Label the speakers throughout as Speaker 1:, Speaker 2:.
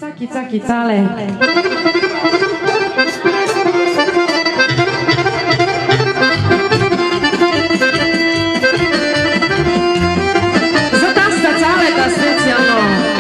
Speaker 1: Caki, caki, cale. Za tasta caleta specijalno.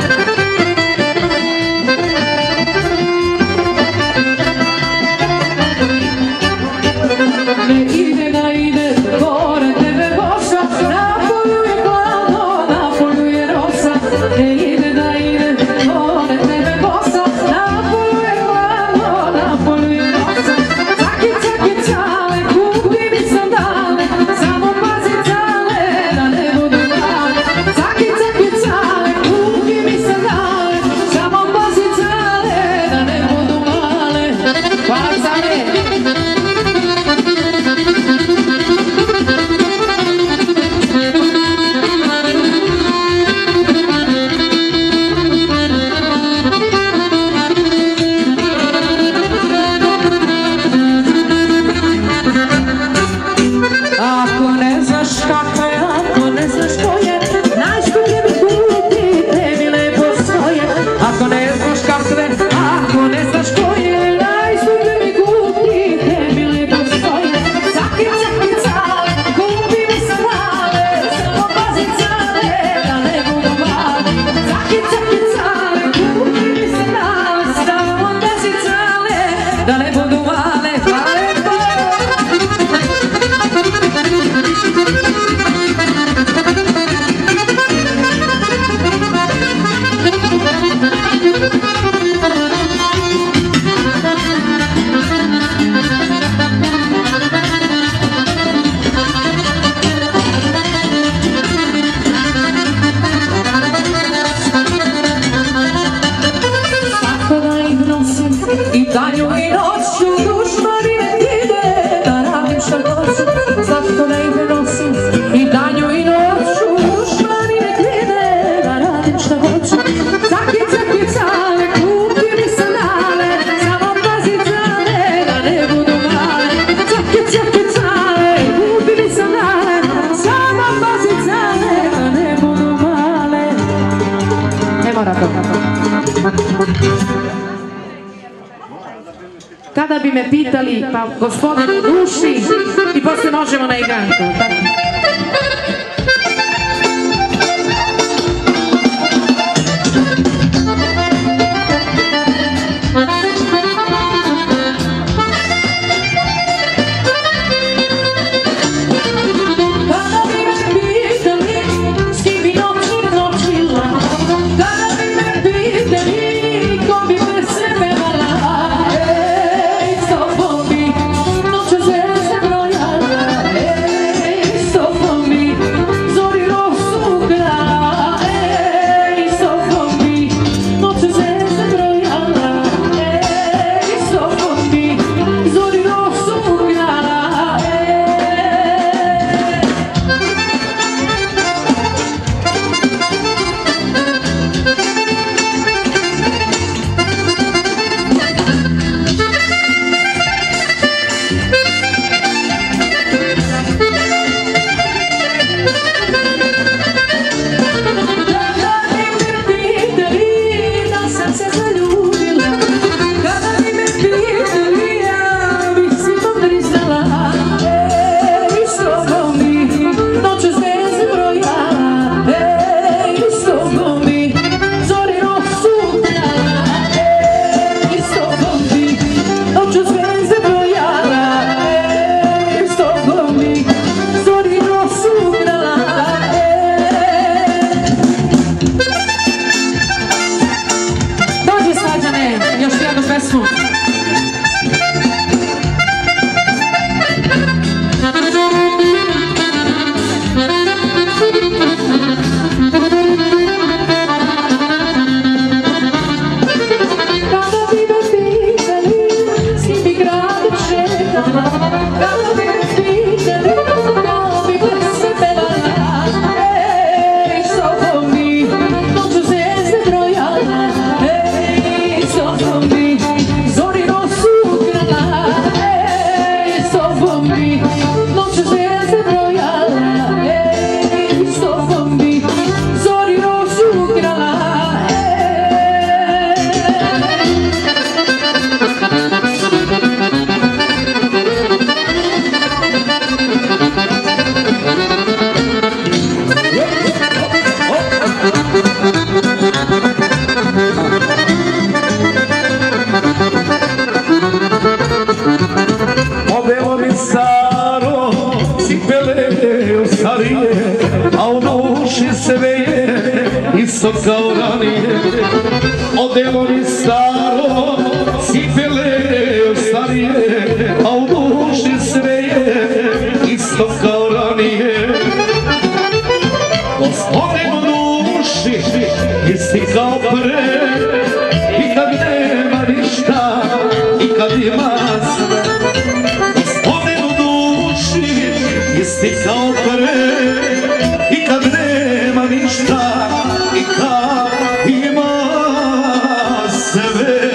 Speaker 1: Ne ide da ide, pored tebe boša, na polju je hladno, na polju je rosa. Ne ide da ide, pored tebe boša, na polju je hladno, na polju je rosa. Caki, caki, cale, kupi mi sandale, samo pazi cale, da ne budu male. Caki, caki, cale, kupi mi sandale, samo pazi cale, da ne budu male. Hvala cale. Ako ne znaš kako je, ako ne znaš ko je, najskuplje mi kupi, te mi lepo stoje. Ako ne znaš kako je, ako ne znaš ko je, najskuplje mi kupi, te mi lepo stoje. Caki, caki, cale, kupi mi sandale, samo pazi cale, da ne budu male. Caki, caki, cale, kupi mi sandale, samo pazi cale, da ne budu male. Hvala lepo. Tako da ih nosim i danju i noću, dušmani ne vide da radim šta hoću. Zato da ih nosim i danju i noću, dušmani ne vide da radim šta hoću. Caki, caki, cale, kupi mi sandale, samo pazi cale, da ne budu male. Caki, caki, cale, kupi mi sandale, samo pazi cale, da ne budu male. Ne mora to. Kada bi me pitali, pa gospodin u duši, i posle možemo na igranku. Kada bi me pitali, s kim bi noći noćila, kada bi me pitali, ko bi me sebe vala, s tobom bi noće zvijezde brojala, s tobom bi zori rosu grala, s tobom bi noće zvijezde brojala, s tobom bi zori rosu grala. Zori
Speaker 2: sve je isto kao ranije. Odelo mi staro, cipele starije, a u duši sve je isto kao ranije. Gospodin u duši, isti kao pre, i kad nema ništa, i kad ima sve. Gospodin u duši, isti kao pre, i kad nema ništa, i kad ima sve.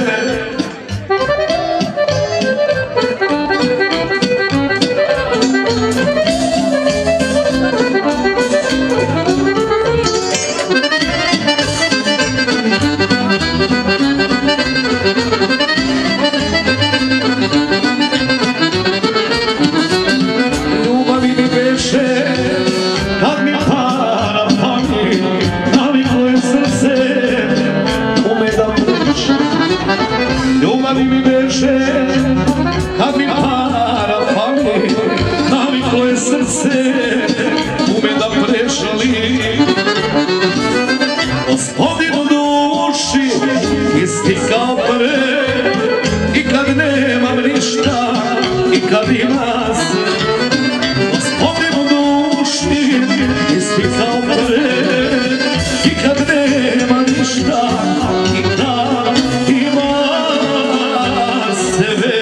Speaker 2: Kad mi para fali, naviklo je srce, ume da prešali. Gospodin u duši, isti kao pre, i kad nemam ništa, i kad ima sve. Gospodin u duši, isti kao pre, i kad nema ništa, i kad ima sve.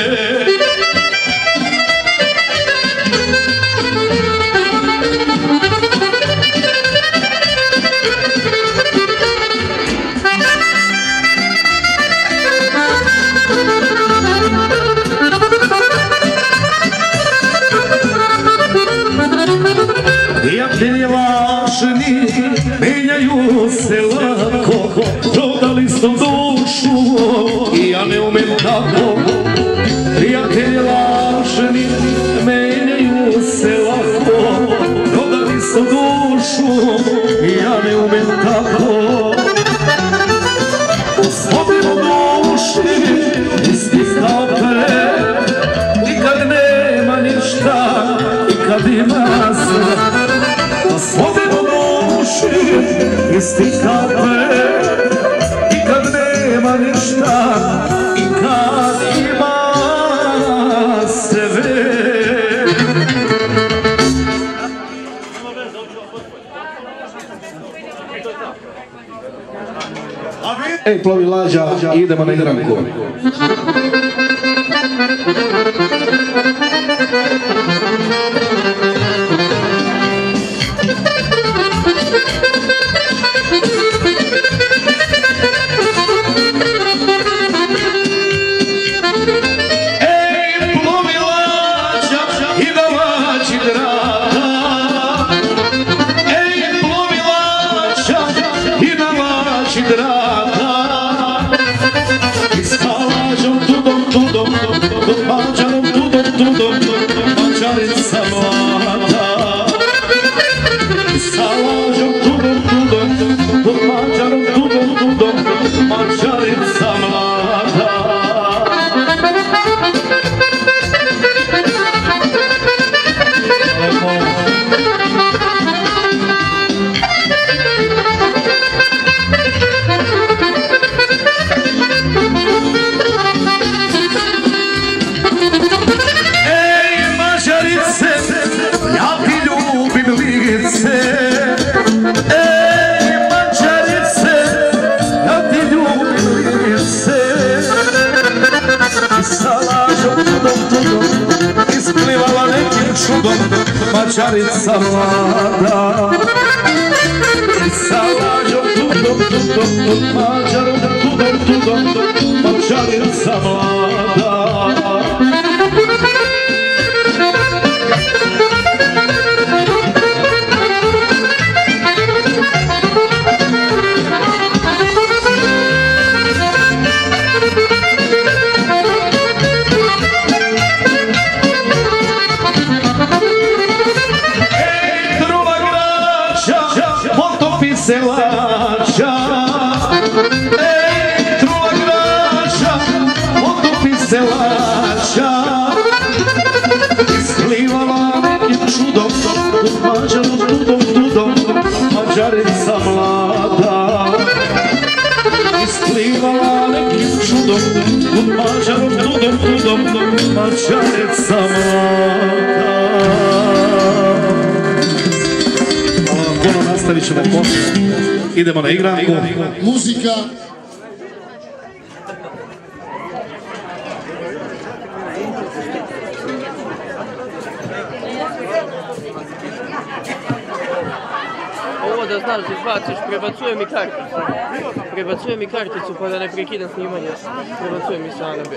Speaker 2: Prijatelji lažni menjaju se lako, prodali su dušu i ja ne umem tako. Prijatelji lažni menjaju se lako, prodali su dušu i ja ne umem tako. Gospodin u duši, isti kao pre, i kad nema ništa, i kad ima sve. Gospodin u duši, isti kao pre, i kad nema ništa, i kad ima sve. Ej, plovi lađa, idemo na igranku. Mađarica mlada, sa lažom tudom tudom, pod Mađarom tudom tudom, Mađarica mlada. Isplivala nekim čudom Mađarica mlada. I sa lažom tudom tudom, Mađarom tudom tudom, Mađarica mlada. Se lađa, ej, trula građa, potopi se lađa. Isplivala nekim čudom, pod Mađarom tudom tudom, Mađari idemo na igranku.
Speaker 3: Muzika.
Speaker 4: Ovo da znaš da izbaciš, prebacuje mi karticu pa da ne prekidam snimanje, prebacuje mi sa Anabe.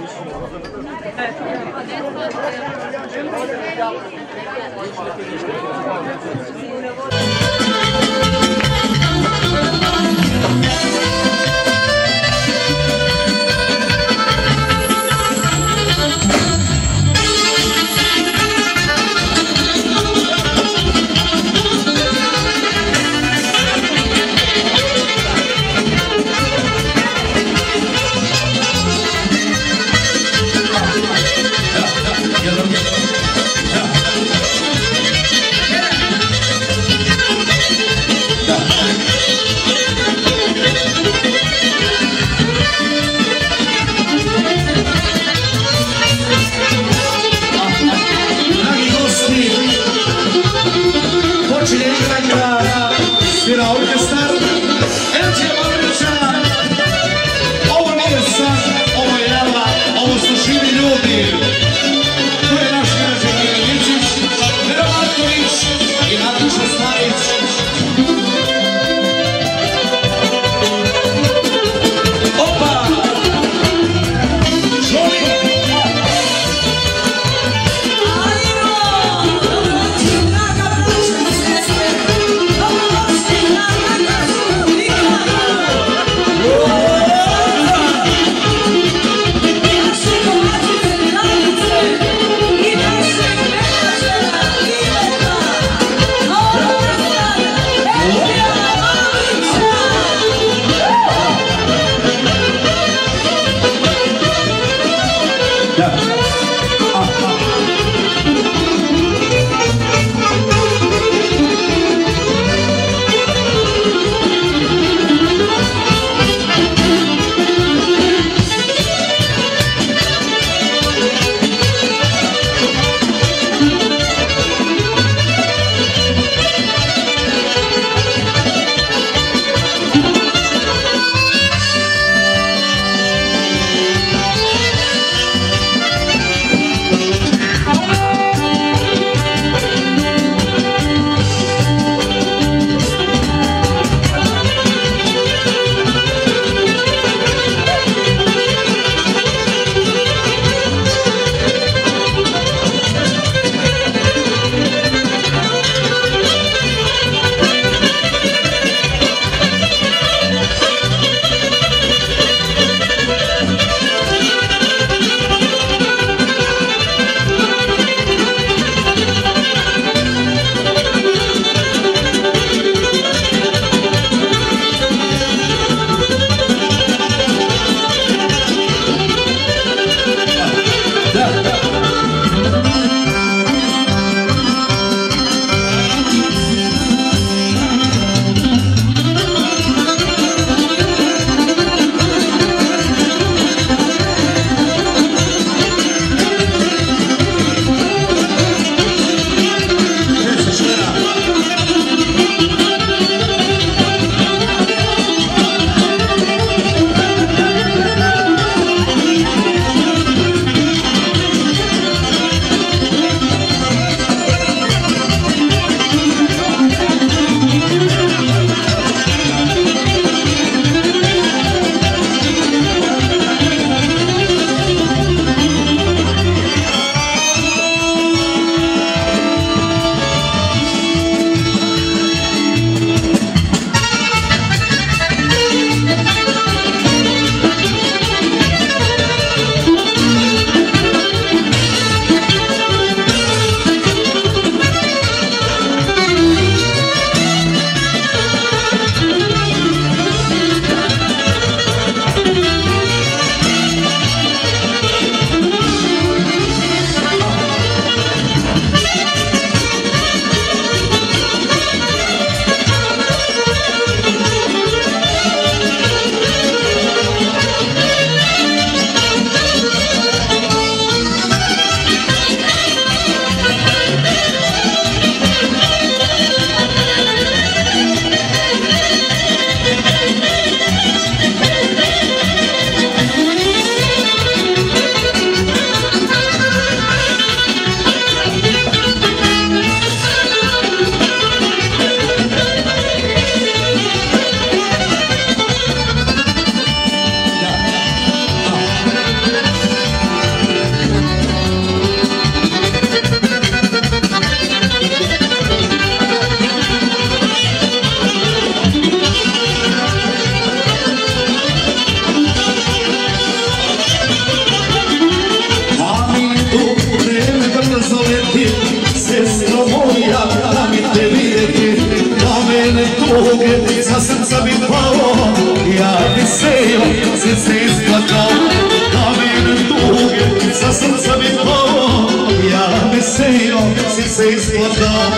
Speaker 2: sa srca bi palo, ja bi sejao, si se isplakao. Kamen tuge, sa srca bi palo, ja bi sejao, si se isplakao.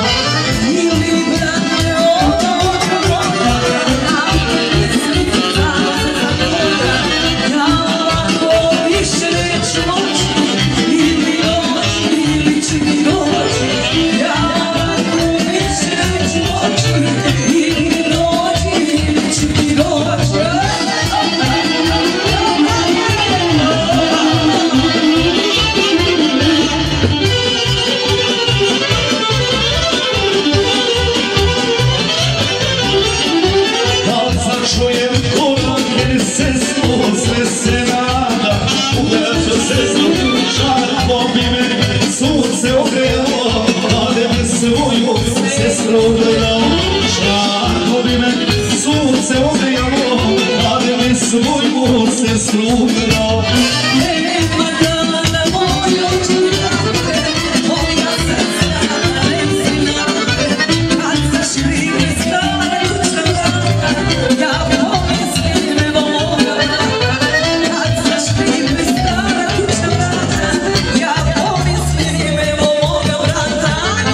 Speaker 2: Svojmu se služila. Nema dana moj očinate, moja srca nesinate, kad zaškrivi stara kuća, ja pomislim evo moga vrata, kad zaškrivi stara kuća, ja pomislim evo moga vrata.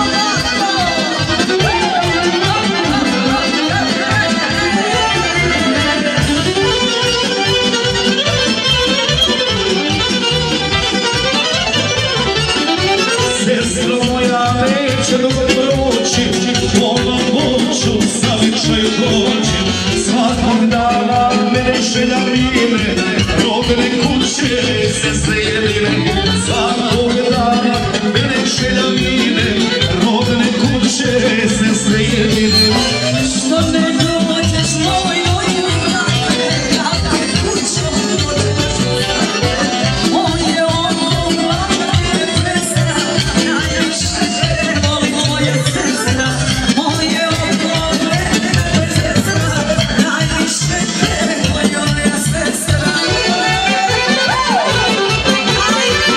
Speaker 2: Sestro moja neće dok proći, ovom voću zavičaju doći. Svakog dana mene želja mire, rodne kuće, sestre jedine. Svakog dana mene želja mire, rodne kuće, sestre jedine. Što ne dođeš moj ojubljate, kako je kućom dođeš uzrate, moje ono glavne presra.
Speaker 3: Sestra,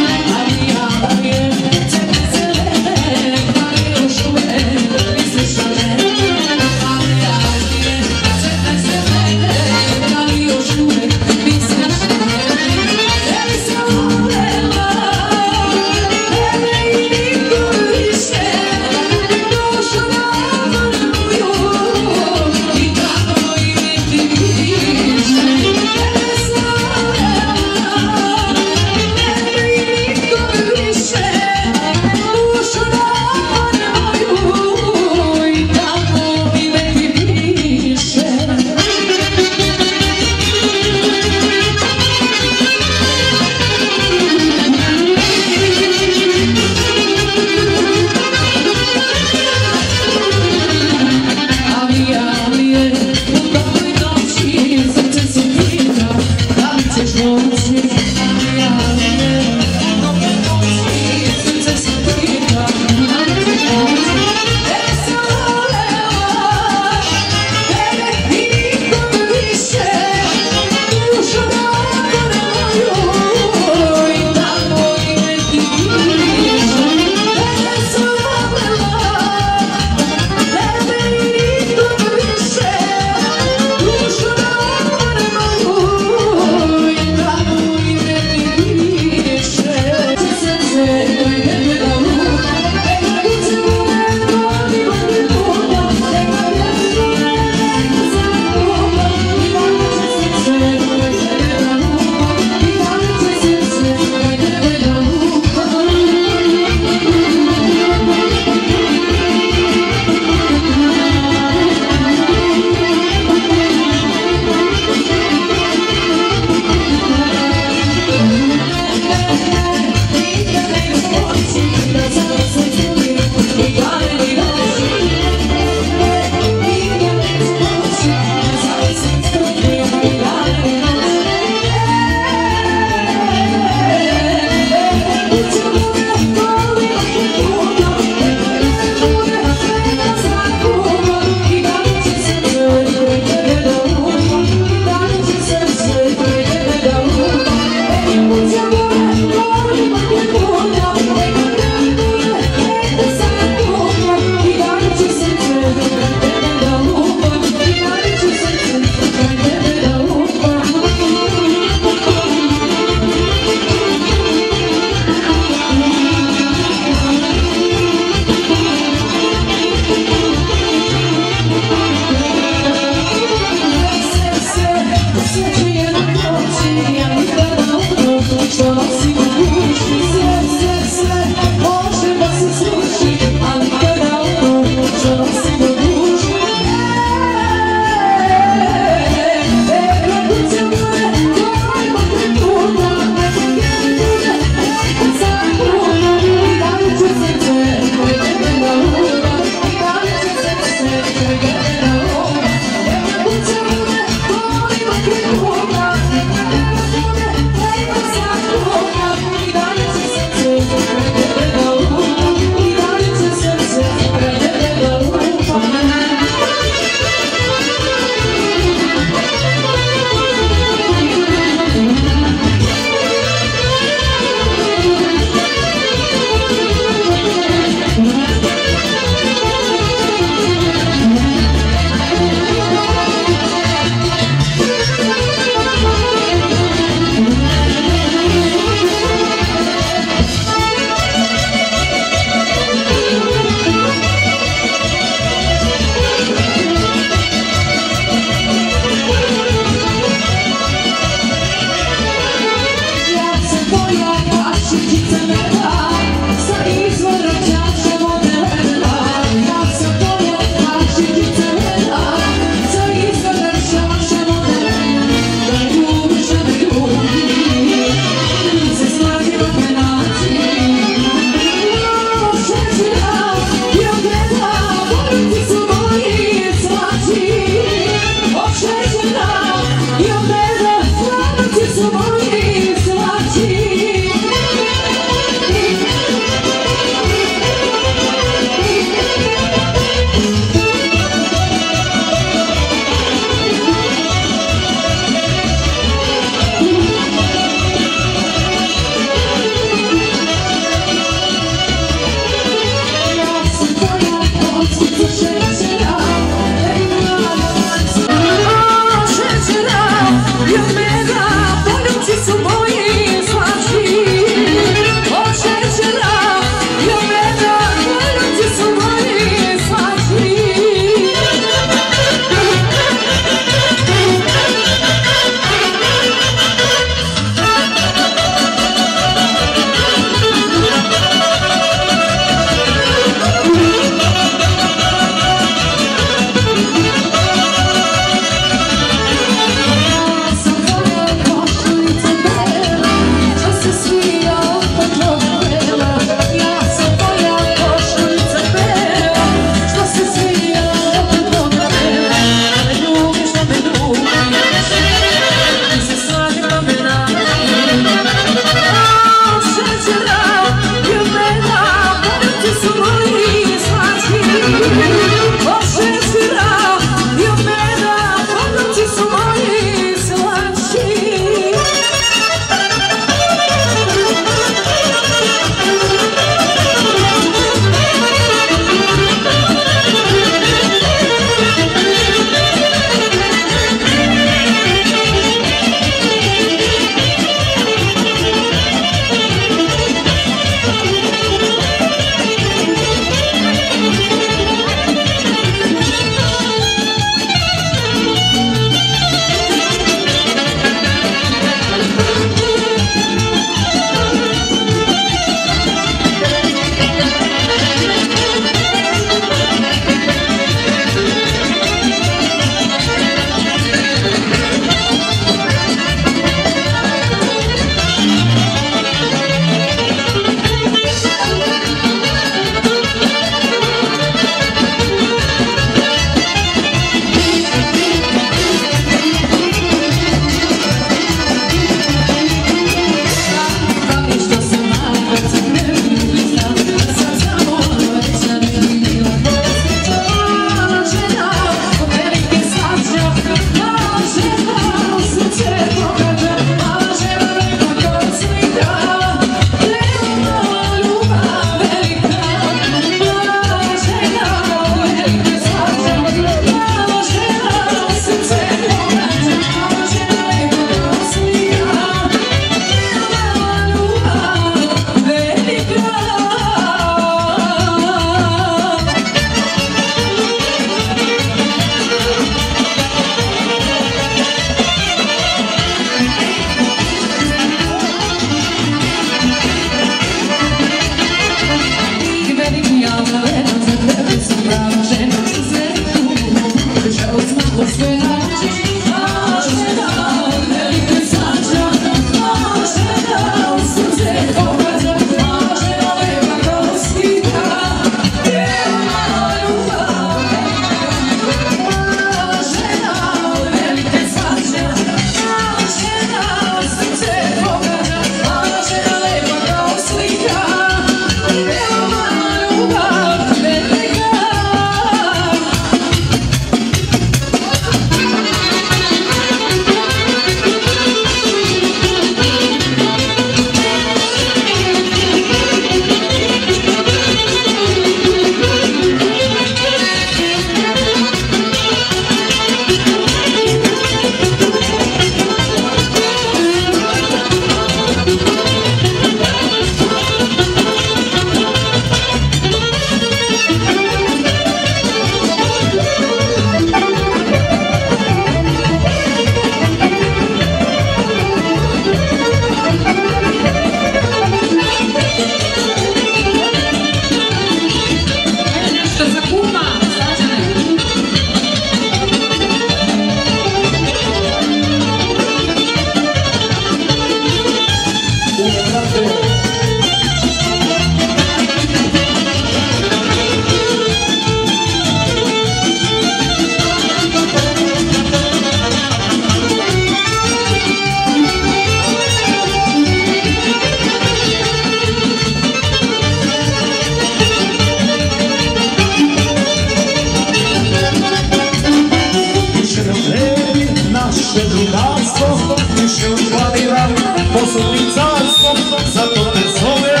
Speaker 2: naše drugarstvo više uplanira poslovnim carstvom, zato te zovem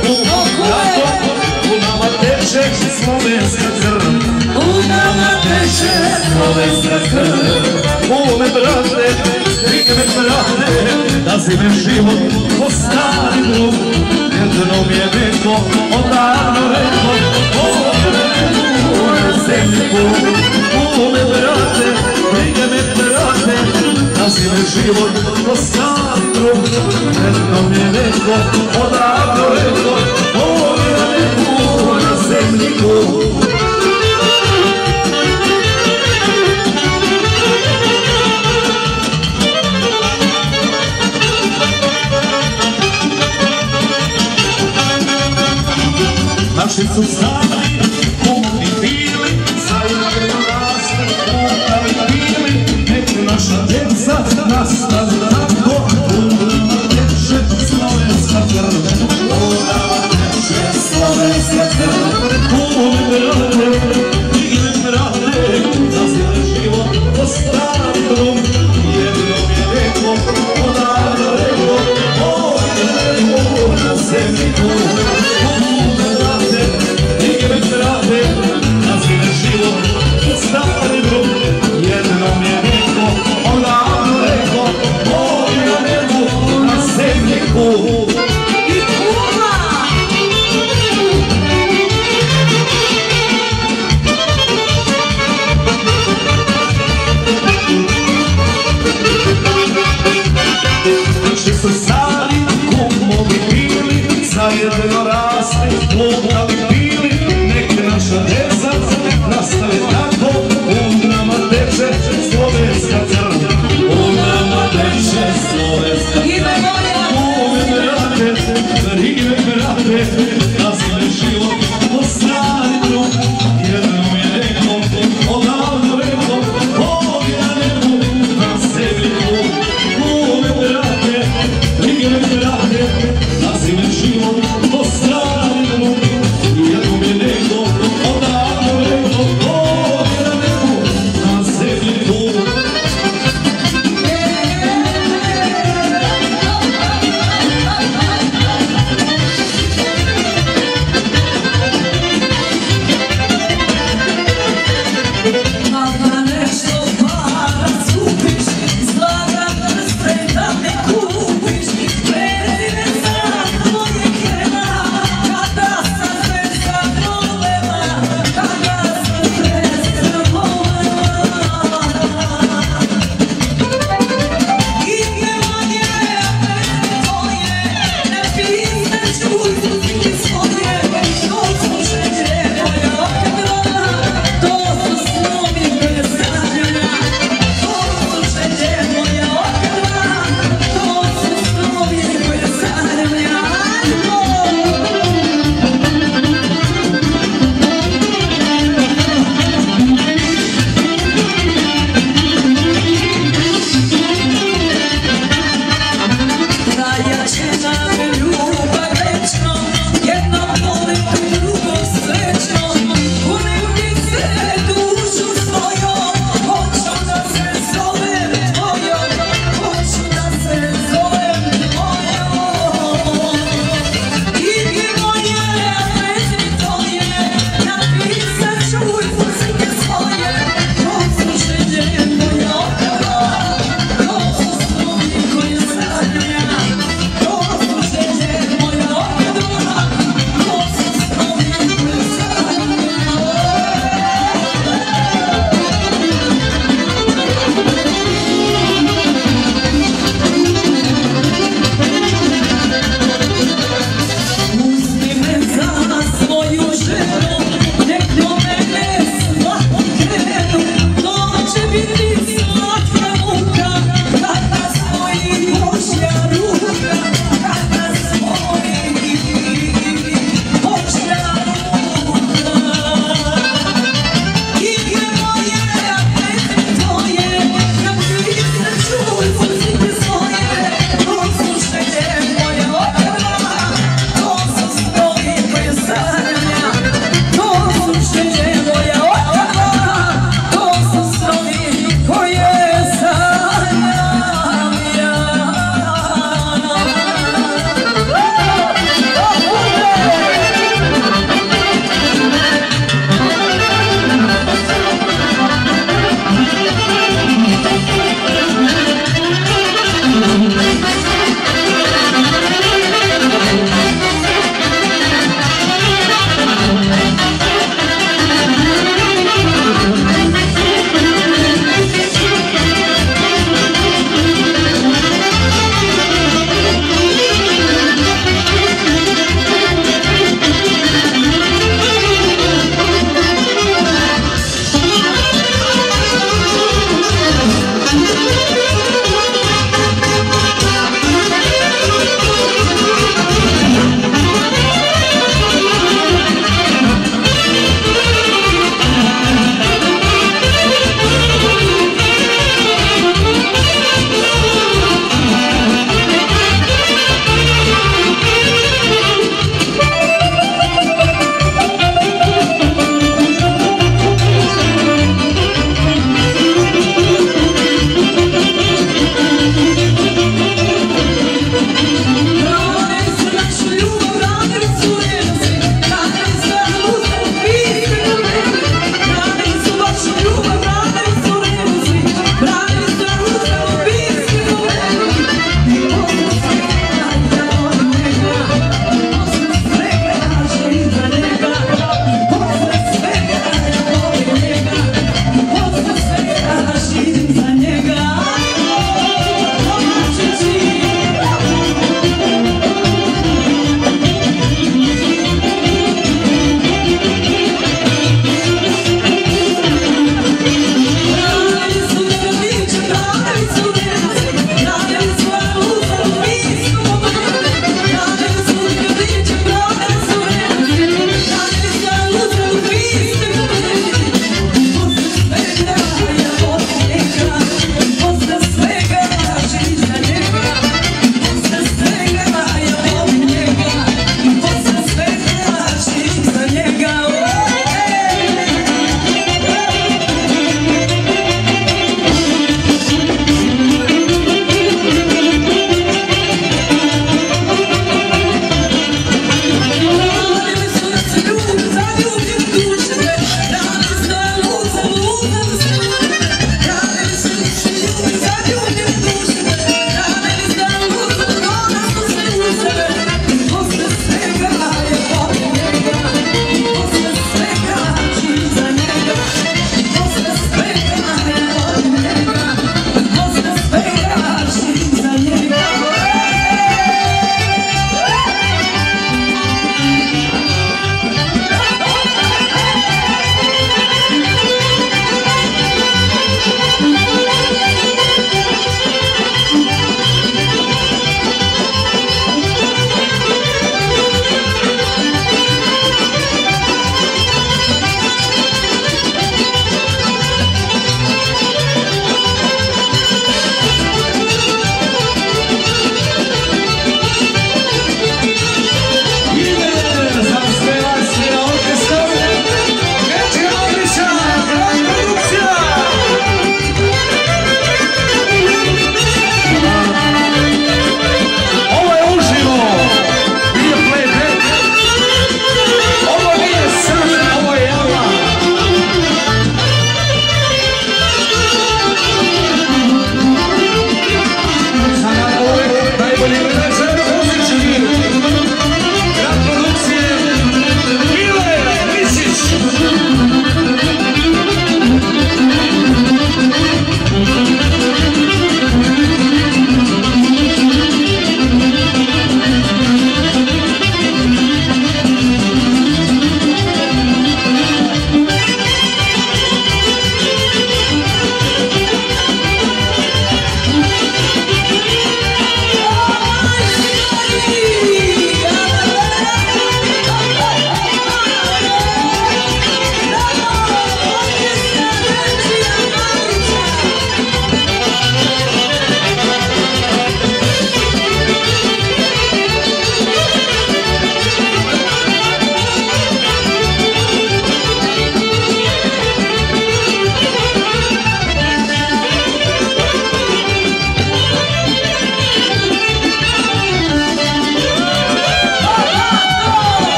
Speaker 2: u nama teče slovenska krv. U nama teče slovenska krv. Mome brate, strige me brate, da si me život po stari drug. Jedno mi je neko odavno rekao, na zemlji Bog. Mome brate, strige me brate, da si me život po stari drug. Jedno mi je neko odavno rekao, na zemlji Bog. Naši su stari, kumni bili, zajedno rasli, kumali bili, nek naša djeca nastavi tako, u nama teče slovenska krv. U nama teče slovenska krv. Kume brate, stigne brate, da si me život po stari drug.